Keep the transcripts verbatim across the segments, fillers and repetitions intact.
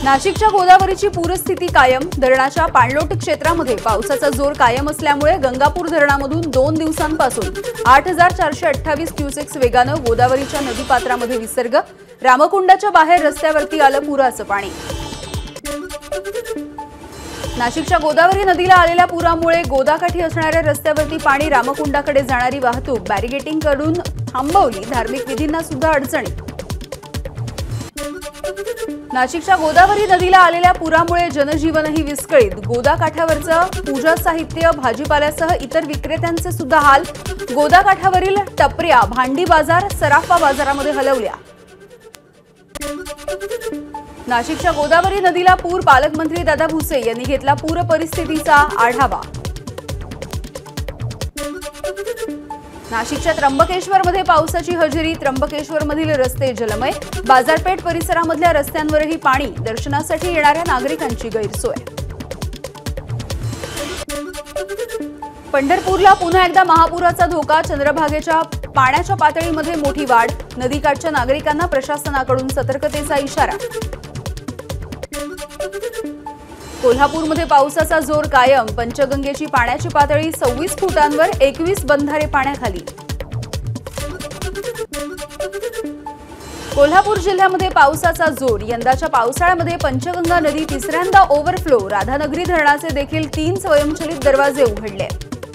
नाशिकच्या गोदावरीची पूरस्थिती कायम। धरणाच्या पाणलोट क्षेत्रामध्ये पावसाचा जोर कायम असल्यामुळे गंगापूर धरणामधून दोन दिवसांपासून आठ हजार चारशे अठ्ठावीस क्युसेक्स वेगाने गोदावरीच्या नदीपात्रामध्ये विसर्ग। रामकुंडाच्या बाहेर रस्त्यावरती आलं पुराचं पाणी। नाशिकच्या गोदावरी नदीला आलेल्या पुरामुळे गोदाकाठी असणाऱ्या रस्त्यावरती पाणी। रामकुंडाकडे जाणारी वाहतूक बॅरिगेटिंग करून थांबवली। धार्मिक विधींना सुद्धा अडचणी। नाशिकच्या गोदावरी नदीला आलेल्या पुरामुळे जनजीवनही विस्कळीत। गोदाकाठावरचं पूजा साहित्य, भाजीपाल्यासह इतर विक्रेत्यांचे सुद्धा हाल। गोदाकाठावरील टपऱ्या, भांडी बाजार, सराफा बाजारामध्ये हलवल्या। नाशिकच्या गोदावरी नदीला पूर। पालकमंत्री दादा भुसे यांनी घेतला पूर परिस्थितीचा आढावा। नाशिकच्या त्र्यंबकेश्वरमध्ये पावसाची हजेरी। त्र्यंबकेश्वरमधील रस्ते जलमय। बाजारपेठ परिसरामधल्या रस्त्यांवरही पाणी। दर्शनासाठी येणाऱ्या नागरिकांची गैरसोय। पंढरपूरला पुन्हा एकदा महापुराचा धोका। चंद्रभागेच्या पाण्याच्या पातळीमध्ये मोठी वाढ। नदीकाठच्या नागरिकांना प्रशासनाकडून सतर्कतेचा इशारा। कोल्हापूरमध्ये पावसाचा जोर कायम। पंचगंगेची पाण्याची पातळी सव्वीस फुटांवर, एकवीस बंधारे पाण्याखाली। कोल्हापूर जिल्ह्यामध्ये पावसाचा जोर। यंदाच्या पावसाळ्यामध्ये पंचगंगा नदी तिसऱ्यांदा ओव्हरफ्लो। राधानगरी धरणाचे देखील तीन स्वयंचलित दरवाजे उघडले।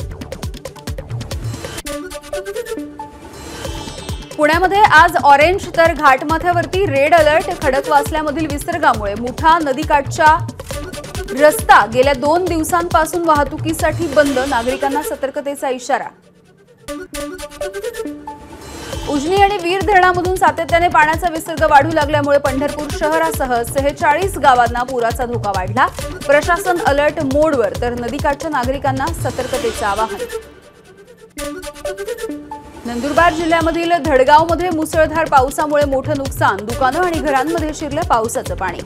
पुण्यामध्ये आज ऑरेंज तर घाटमाथ्यावरती रेड अलर्ट। खडकवासल्यामधील विसर्गामुळे मुठा नदीकाठच्या रस्ता गेल्या दोन दिवसांपासून वाहतुकीसाठी बंद। नागरिकांना सतर्कतेचा इशारा। उजनी आणि वीर धरणामधून सातत्याने पाण्याचा विसर्ग वाढू लागल्यामुळे पंढरपूर शहरासह सेहेचाळीस गावांना पुराचा धोका वाढला। प्रशासन अलर्ट मोडवर, तर नदीकाठच्या नागरिकांना सतर्कतेचं आवाहन। नंदुरबार जिल्ह्यामधील धडगावमध्ये मुसळधार पावसामुळे मोठं नुकसान। दुकानं आणि घरांमध्ये शिरलं पावसाचं पाणी।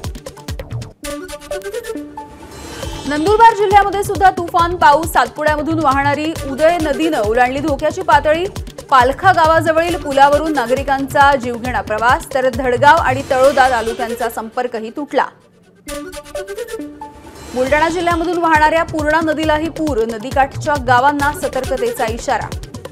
नंदुरबार जिल्ह्यामध्ये सुद्धा तुफान पाऊस। सातपुड्यामधून वाहणारी उदय नदीनं ओलांडली धोक्याची पातळी। पालखा गावाजवळील पुलावरून नागरिकांचा जीवघेणा प्रवास, तर धडगाव आणि तळोदा तालुक्यांचा संपर्कही तुटला। बुलडाणा जिल्ह्यामधून वाहणाऱ्या पूर्णा नदीलाही पूर। नदीकाठच्या गावांना सतर्कतेचा इशारा।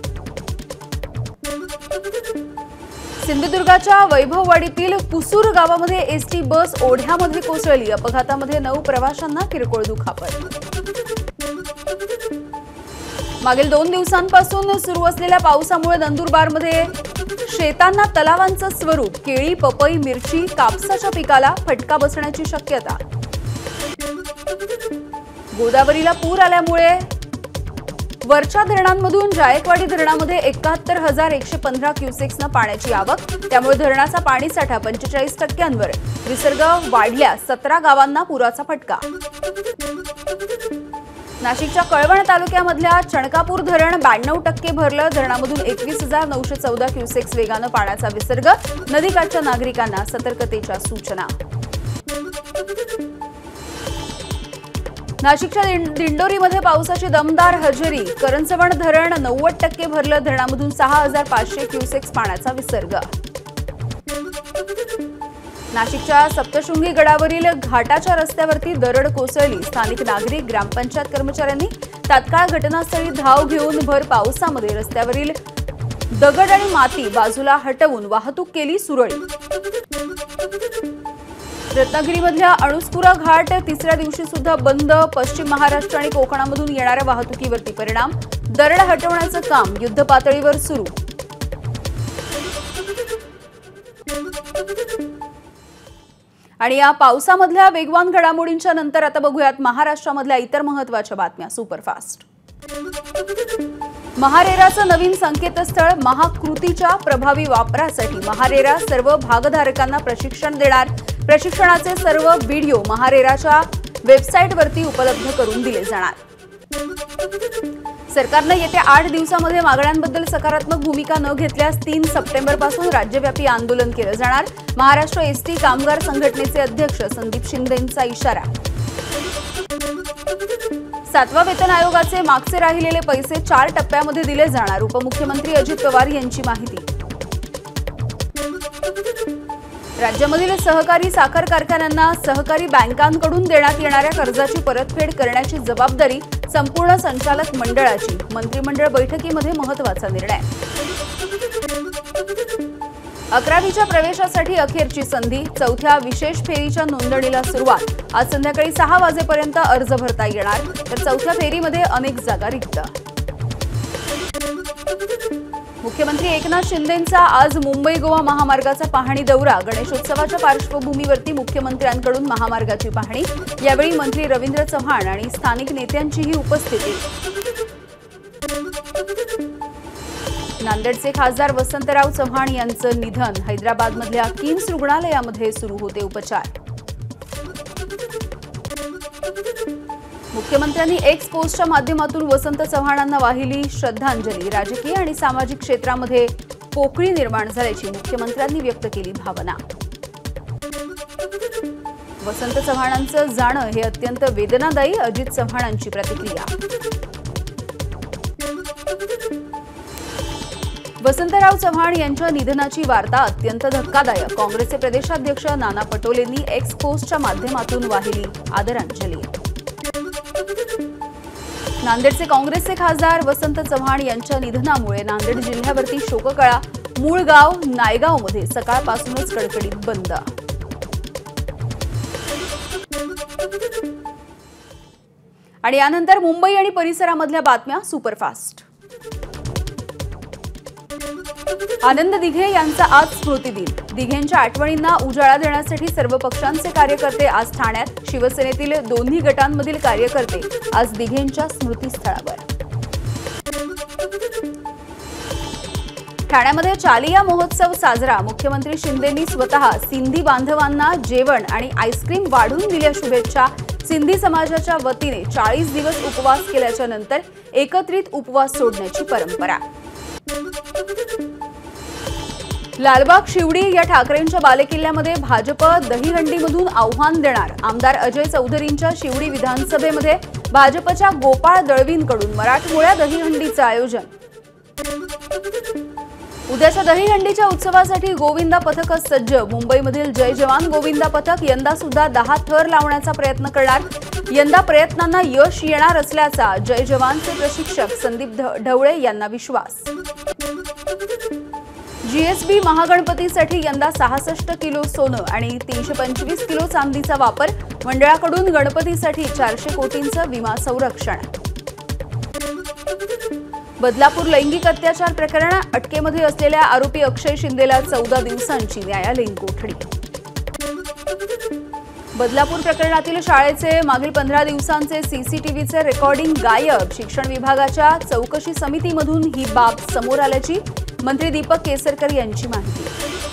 सिंधुदुर्गाच्या वैभववाडीतील कुसूर गावामध्ये एसटी बस ओढ्यामध्ये कोसळली। अपघातामध्ये नऊ प्रवाशांना किरकोळ दुखापत। मागील दोन दिवसांपासून सुरू असलेल्या पावसामुळे नंदुरबारमध्ये शेतांना तलावांचं स्वरूप। केळी, पपई, मिरची, कापसाच्या पिकाला फटका बसण्याची शक्यता। गोदावरीला पूर आल्यामुळे वरच्या धरणांमधून जायकवाडी धरणामध्ये एकाहत्तर हजार एकशे पंधरा क्युसेक्सनं पाण्याची आवक। त्यामुळे धरणाचा पाणीसाठा पंचेचाळीस टक्क्यांवर। विसर्ग वाढल्यास सतरा गावांना पुराचा फटका। नाशिकच्या कळवण तालुक्यामधल्या चणकापूर धरण ब्याण्णव टक्के भरलं। धरणामधून एकवीस हजार नऊशे चौदा क्युसेक्स वेगानं पाण्याचा विसर्ग। नदीकाठच्या नागरिकांना सतर्कतेच्या सूचना। नाशिकच्या दिंडोरीमध्ये पावसाची दमदार हजेरी। करंजवण धरण नव्वद टक्के भरलं। धरणामधून सहा हजार पाचशे क्युसेक्स पाण्याचा विसर्ग। नाशिकच्या सप्तशृंगी गडावरील घाटाच्या रस्त्यावरती दरड कोसळली। स्थानिक नागरिक, ग्रामपंचायत कर्मचाऱ्यांनी तात्काळ घटनास्थळी धाव घेऊन भर पावसामध्ये रस्त्यावरील दगड आणि माती बाजूला हटवून वाहतूक केली सुरळीत। रत्नागिरीमधल्या अणुस्कुरा घाट तिसऱ्या दिवशी सुद्धा बंद। पश्चिम महाराष्ट्र आणि कोकणामधून येणाऱ्या वाहतुकीवरती परिणाम। दरड हटवण्याचं काम युद्धपातळीवर सुरू। आणि या पावसामधल्या वेगवान घडामोडींच्या नंतर आता बघूयात महाराष्ट्रामधल्या इतर महत्त्वाच्या बातम्या सुपरफास्ट। महारेराचं नवीन संकेतस्थळ। महाकृतीच्या प्रभावी वापरासाठी महारेरा सर्व भागधारकांना प्रशिक्षण देणार। प्रशिक्षणाचे सर्व व्हिडिओ महारेराच्या वेबसाईटवरती उपलब्ध करून दिले जाणार। सरकारने येत्या आठ दिवसांमध्ये मागण्यांबद्दल सकारात्मक भूमिका न घेतल्यास तीन सप्टेंबर पासून राज्यव्यापी आंदोलन केलं जाणार। महाराष्ट्र एसटी कामगार संघटनेचे अध्यक्ष संदीप शिंदेंचा इशारा। सातवा वेतन आयोगाचे मागचे राहिलेले पैसे चार टप्प्यामध्ये दिले जाणार। उपमुख्यमंत्री अजित पवार यांची माहिती। राज्यामधील सहकारी साखर कारखान्यांना सहकारी बँकांकडून देण्यात येणाऱ्या कर्जाची परतफेड करण्याची जबाबदारी संपूर्ण संचालक मंडळाची. मंत्रिमंडळ बैठकीमध्ये महत्त्वाचा निर्णय. अकरावीच्या प्रवेशासाठी अखेरची संधी. चौथ्या विशेष फेरीच्या नोंदणीला सुरुवात. आज संध्याकाळी सहा वाजेपर्यंत अर्ज भरता येणार, तर चौथ्या फेरीमध्ये अनेक जागा रिक्त. मुख्यमंत्री एकनाथ शिंदेंचा आज मुंबई गोवा महामार्गाचा पाहणी दौरा. गणेशोत्सवाच्या पार्श्वभूमीवरती मुख्यमंत्र्यांकडून महामार्गाची पाहणी. यावेळी मंत्री रवींद्र चव्हाण आणि स्थानिक नेत्यांचीही उपस्थिती. नांदेडचे खासदार वसंतराव चव्हाण यांचं निधन. हैदराबादमधल्या किम्स रुग्णालयामध्ये सुरू होते उपचार. मुख्यमंत्र्यांनी एक्स पोस्टच्या माध्यमातून वसंत चव्हाणांना वाहिली श्रद्धांजली. राजकीय आणि सामाजिक क्षेत्रामध्ये पोकळी निर्माण झाल्याची मुख्यमंत्र्यांनी व्यक्त केली भावना. वसंत चव्हाणांचं जाणं हे अत्यंत वेदनादायी. अजित चव्हाणांची प्रतिक्रिया. वसंतराव चव्हाण यांच्या निधनाची वार्ता अत्यंत धक्कादायक. काँग्रेसचे प्रदेशाध्यक्ष नाना पटोलेंनी एक्स पोस्टच्या माध्यमातून वाहिली आदरांजली. नांदेडचे काँग्रेसचे खासदार वसंत चव्हाण यांच्या निधनामुळे नांदेड जिल्ह्यावरती शोककळा. मूळ गाव नायगावमध्ये सकाळपासूनच कडकडीत बंद. आणि यानंतर मुंबई आणि परिसरामधल्या बातम्या सुपरफास्ट. आनंद दिघे यांचा आज स्मृतिदिन. दिघेंच्या आठवणींना उजाळा देण्यासाठी सर्व पक्षांचे कार्यकर्ते आज ठाण्यात. शिवसेनेतील दोन्ही गटांमधील कार्यकर्ते आज दिघेंच्या स्मृतीस्थळावर. ठाण्यामध्ये चालिया महोत्सव साजरा. मुख्यमंत्री शिंदेंनी स्वतः सिंधी बांधवांना जेवण आणि आईस्क्रीम वाढून दिल्या शुभेच्छा. सिंधी समाजाच्या वतीने चाळीस दिवस उपवास केल्याच्या नंतर एकत्रित उपवास सोडण्याची परंपरा. लालबाग शिवडी या ठाकरेंच्या बालेकिल्ल्यामध्ये भाजप दहीहंडीमधून आव्हान देणार. आमदार अजय चौधरींच्या शिवडी विधानसभेमध्ये भाजपच्या गोपाळ दळवींकडून मराठमोळ्या दहीहंडीचं आयोजन. उद्याच्या दहीहंडीच्या उत्सवासाठी गोविंदा पथक सज्ज. मुंबईमधील जय जवान गोविंदा पथक यंदा सुद्धा दहा थर लावण्याचा प्रयत्न करणार. यंदा प्रयत्नांना यश येणार असल्याचा जय जवानचे प्रशिक्षक संदीप ढवळे यांना विश्वास. जीएसबी महागणपतीसाठी यंदा सहासष्ट किलो सोनं आणि तीनशे पंचवीस किलो चांदीचा वापर. मंडळाकडून गणपतीसाठी चारशे कोटींचं विमा संरक्षण. बदलापूर लैंगिक अत्याचार प्रकरण. अटकेमध्ये असलेल्या आरोपी अक्षय शिंदेला चौदा दिवसांची न्यायालयीन कोठडी. बदलापूर प्रकरणातील शाळेचे मागील पंधरा दिवसांचे सीसीटीव्हीचे रेकॉर्डिंग गायब. शिक्षण विभागाच्या चौकशी समितीमधून ही बाब समोर आल्याची मंत्री दीपक केसरकर यांची माहिती.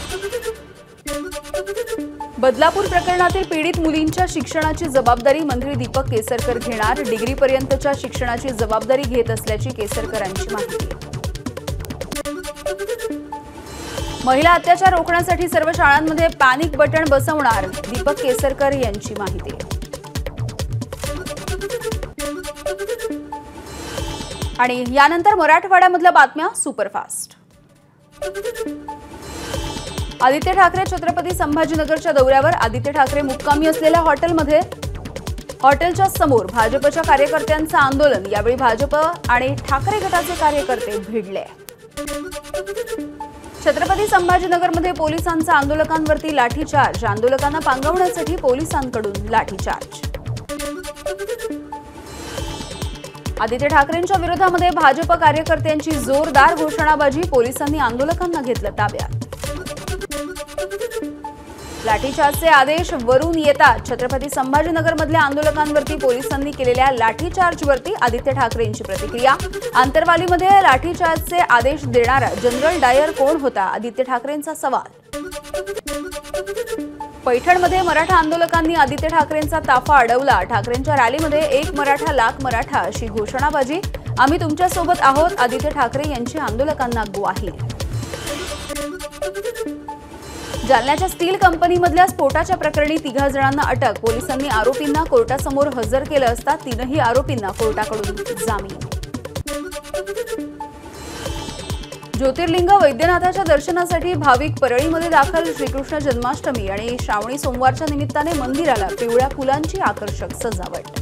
बदलापूर प्रकरणातील पीडित मुलींच्या शिक्षणाची जबाबदारी मंत्री दीपक केसरकर घेणार. डिग्रीपर्यंतच्या शिक्षणाची जबाबदारी घेत असल्याची केसरकरांची माहिती. महिला अत्याचार रोखण्यासाठी सर्व शाळांमध्ये पॅनिक बटन बसवणार. दीपक केसरकर यांची माहिती. आणि यानंतर मराठवाड्यामधल्या बातम्या सुपरफास्ट. आदित्य ठाकरे छत्रपती संभाजीनगरच्या दौऱ्यावर. आदित्य ठाकरे मुक्कामी असलेल्या हॉटेलमध्ये हॉटेलच्या समोर भाजपच्या कार्यकर्त्यांचं आंदोलन. यावेळी भाजप आणि ठाकरे गटाचे कार्यकर्ते भिडले. छत्रपती संभाजीनगरमध्ये पोलिसांचा आंदोलकांवरती लाठीचार्ज. आंदोलकांना पांगवण्यासाठी पोलिसांकडून लाठीचार्ज. आदित्य ठाकरेंच्या विरोधामध्ये भाजप कार्यकर्त्यांची जोरदार घोषणाबाजी. पोलिसांनी आंदोलकांना घेतलं ताब्यात. लाठीचार्जचे आदेश वरून येतात. छत्रपती संभाजीनगरमधल्या आंदोलकांवरती पोलिसांनी केलेल्या लाठीचार्जवरती आदित्य ठाकरेंची प्रतिक्रिया. आंतरवालीमध्ये लाठीचार्जचे आदेश देणारा जनरल डायर कोण होता? आदित्य ठाकरेंचा सवाल. पैठणमध्ये मराठा आंदोलकांनी आदित्य ठाकरेंचा ताफा अडवला. ठाकरेंच्या रॅलीमध्ये एक मराठा लाख मराठा अशी घोषणाबाजी. आम्ही तुमच्यासोबत आहोत. आदित्य ठाकरे यांची आंदोलकांना ग्वाही. जालन्याच्या स्टील कंपनीमधल्या स्फोटाच्या प्रकरणी तिघा जणांना अटक. पोलिसांनी आरोपींना कोर्टासमोर हजर केलं असता तीनही आरोपींना कोर्टाकडून जामीन. ज्योतिर्लिंग वैद्यनाथाच्या दर्शनासाठी भाविक परळीमध्ये दाखल. श्रीकृष्ण जन्माष्टमी आणि श्रावणी सोमवारच्या निमित्ताने मंदिराला पिवळ्या फुलांची आकर्षक सजावट.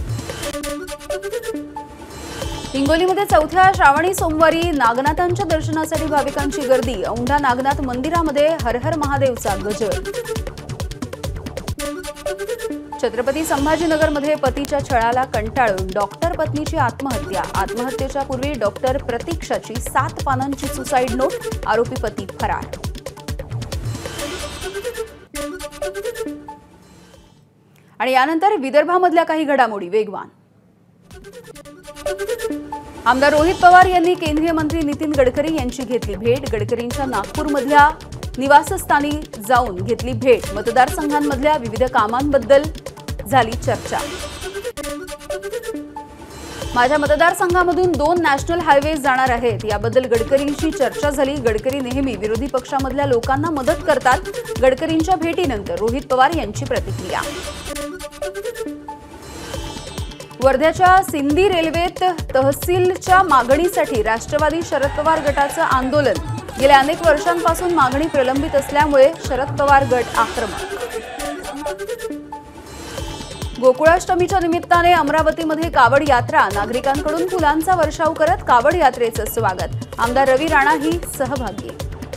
हिंगोलीमध्ये चौथ्या श्रावणी सोमवारी नागनाथांच्या दर्शनासाठी भाविकांची गर्दी. औंढा नागनाथ मंदिरामध्ये हर हर महादेवचा गजर. छत्रपती संभाजीनगरमध्ये पतीच्या छळाला कंटाळून डॉक्टर पत्नीची आत्महत्या. आत्महत्येच्या पूर्वी डॉक्टर प्रतीक्षाची सात पानांची सुसाईड नोट. आरोपी पती फरार. आणि यानंतर विदर्भामधल्या काही घडामोडी वेगवान. आमदार रोहित पवार यांनी केंद्रीय मंत्री नितीन गडकरी यांची घेतली भेट. गडकरींच्या नागपूरमधल्या निवासस्थानी जाऊन घेतली भेट. मतदारसंघांमधल्या विविध कामांबद्दल झाली चर्चा. माझ्या मतदारसंघामधून दोन नॅशनल हायवेज जाणार आहेत, याबद्दल गडकरींशी चर्चा झाली. गडकरी नेहमी विरोधी पक्षामधल्या लोकांना मदत करतात. गडकरींच्या भेटीनंतर रोहित पवार यांची प्रतिक्रिया. वर्ध्याच्या सिंदी रेल्वेत तहसीलच्या मागणीसाठी राष्ट्रवादी शरद पवार गटाचं आंदोलन. गेल्या अनेक वर्षांपासून मागणी प्रलंबित असल्यामुळे शरद पवार गट आक्रमक. गोकुळाष्टमीच्या निमित्ताने अमरावतीमध्ये कावड यात्रा. नागरिकांकडून फुलांचा वर्षाव करत कावड यात्रेचं स्वागत. आमदार रवी राणाही सहभागी.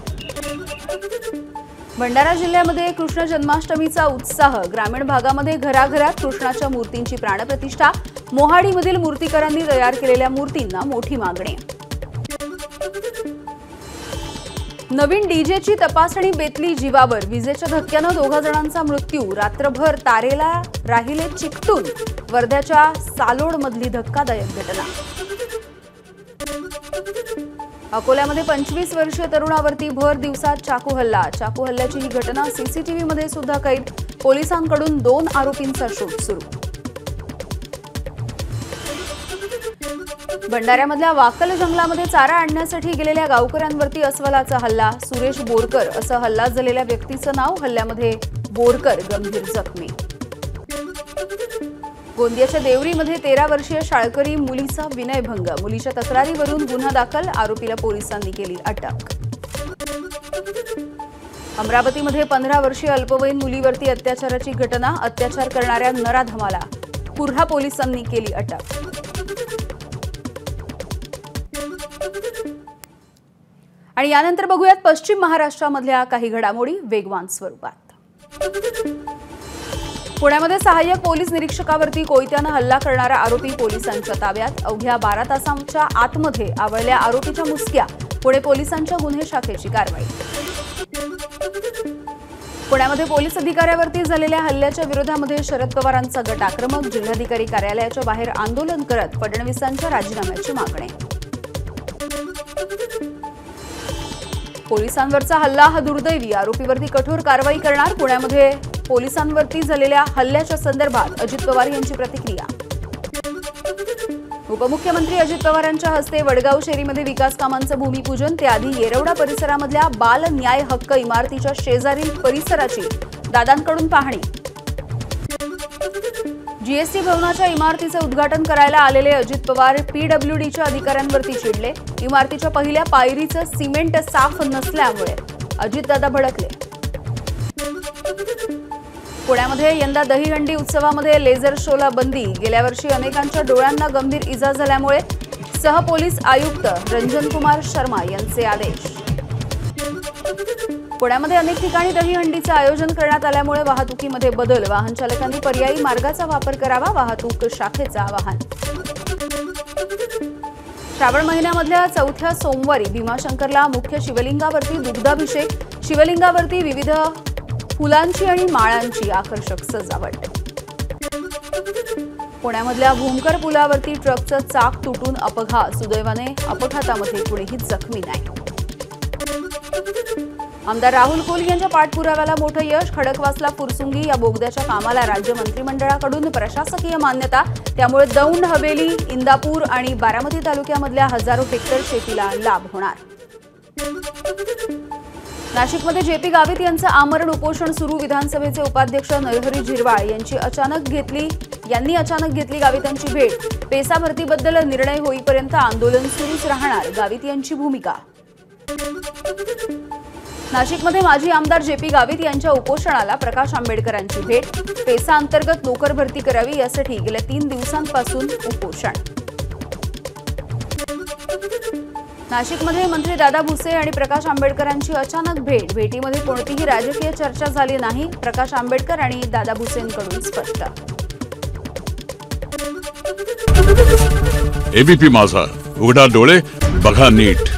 भंडारा जिल्ह्यामध्ये कृष्ण जन्माष्टमीचा उत्साह. ग्रामीण भागामध्ये घराघरात कृष्णाच्या मूर्तींची प्राणप्रतिष्ठा. मोहाडीमधील मूर्तिकारांनी तयार केलेल्या मूर्तींना मोठी मागणी. नवीन डीजेची तपासणी बेतली जीवावर. विजेच्या धक्क्यानं दोघा जणांचा मृत्यू. रात्रभर तारेला राहिले चिकटून. वर्ध्याच्या सालोडमधली धक्कादायक घटना. अकोल्यामध्ये पंचवीस वर्षीय तरुणावरती भर दिवसात चाकू हल्ला. चाकू हल्ल्याची ही घटना सीसीटीव्हीमध्ये सुद्धा कैद. पोलिसांकडून दोन आरोपींचा शोध सुरू. भंडाऱ्यामधल्या वाकल जंगलामध्ये चारा आणण्यासाठी गेलेल्या गावकऱ्यांवरती अस्वलाचा हल्ला. सुरेश बोरकर असं हल्ला झालेल्या व्यक्तीचं नाव. हल्ल्यामध्ये बोरकर गंभीर जखमी. गोंदियाच्या देवरीमध्ये तेरा वर्षीय शाळकरी मुलीचा विनयभंग. मुलीच्या तक्रारीवरून गुन्हा दाखल. आरोपीला पोलिसांनी केली अटक. अमरावतीमध्ये पंधरा वर्षीय अल्पवयीन मुलीवरती अत्याचाराची घटना. अत्याचार करणाऱ्या नराधमाला कुर्हा पोलिसांनी केली अटक. आणि यानंतर बघूयात पश्चिम महाराष्ट्रामधल्या काही घडामोडी वेगवान स्वरूपात. पुण्यामध्ये सहाय्यक पोलीस निरीक्षकावरती कोयत्यानं हल्ला करणारा आरोपी पोलिसांच्या ताब्यात. अवघ्या बारा तासांच्या आतमध्ये आवळल्या आरोपीच्या मुसक्या. पुणे पोलिसांच्या गुन्हे शाखेची कारवाई. पुण्यामध्ये पोलीस अधिकाऱ्यावरती झालेल्या हल्ल्याच्या विरोधामध्ये शरद पवारांचा गट आक्रमक. जिल्हाधिकारी कार्यालयाच्या बाहेर आंदोलन करत फडणवीसांच्या राजीनाम्याची मागणी. पोलिसांवरचा हल्ला हा दुर्दैवी. आरोपीवरती कठोर कारवाई करणार. पुण्यामध्ये पोलिसांवरती झालेल्या हल्ल्याच्या संदर्भात अजित पवार यांची प्रतिक्रिया. उपमुख्यमंत्री अजित पवारांच्या हस्ते वडगाव शेरीमध्ये विकास कामांचं भूमिपूजन. त्याआधी येरवडा परिसरामधल्या बाल न्याय हक्क इमारतीच्या शेजारील परिसराची दादांकडून पाहणी. जीएसटी भवनाच्या इमारतीचं उद्घाटन करायला आलेले अजित पवार पीडब्ल्यूडीच्या अधिकाऱ्यांवरती चिडले. इमारतीच्या पहिल्या पायरीचं सिमेंट साफ नसल्यामुळे अजितदादा भडकले. पुण्यामध्ये यंदा दहीहंडी उत्सवामध्ये लेझर शोला बंदी. गेल्या वर्षी अनेकांच्या डोळ्यांना गंभीर इजा झाल्यामुळे सहपोलीस आयुक्त रंजन कुमार शर्मा यांचे आदेश. पुण्यामध्ये अनेक ठिकाणी दहीहंडीचं आयोजन करण्यात आल्यामुळे वाहतुकीमध्ये बदल. वाहन चालकांनी पर्यायी मार्गाचा वापर करावा. वाहतूक शाखेचं आवाहन. श्रावण महिन्यामधल्या चौथ्या सोमवारी भीमाशंकरला मुख्य शिवलिंगावरती दुग्धाभिषेक. शिवलिंगावरती विविध फुलांची आणि माळांची आकर्षक सजावट. पुण्यामधल्या भूमकर पुलावरती ट्रकचं चाक तुटून अपघात. सुदैवाने अपघातामध्ये कुणीही जखमी नाही. आमदार राहुल कोल यांच्या पाठपुराव्याला मोठं यश. खडकवासला फुरसुंगी या बोगद्याच्या कामाला राज्य मंत्रिमंडळाकडून प्रशासकीय मान्यता. त्यामुळे दौंड, हवेली, इंदापूर आणि बारामती तालुक्यामधल्या हजारो हेक्टर शेतीला लाभ होणार. नाशिकमध्ये जेपी गावित यांचं आमरण उपोषण सुरू. विधानसभेचे उपाध्यक्ष नरहरी झिरवाळ यांची अचानक घेतली यांनी अचानक घेतली गावितांची भेट. पेसा भरतीबद्दल निर्णय होईपर्यंत आंदोलन सुरूच राहणार. गावित यांची भूमिका. नाशिकमध्ये माजी आमदार जे पी गावित यांच्या उपोषणाला प्रकाश आंबेडकरांची भेट. पेसा अंतर्गत नोकर भरती करावी यासाठी गेल्या तीन दिवसांपासून उपोषण. नाशिकमध्ये मंत्री दादा भुसे आणि प्रकाश आंबेडकरांची अचानक भेट. भेटीमध्ये कोणतीही राजकीय चर्चा झाली नाही. प्रकाश आंबेडकर आणि दादा भुसेंकडून स्पष्ट. एबीपी माझा, उघडा डोळे बघा नीट.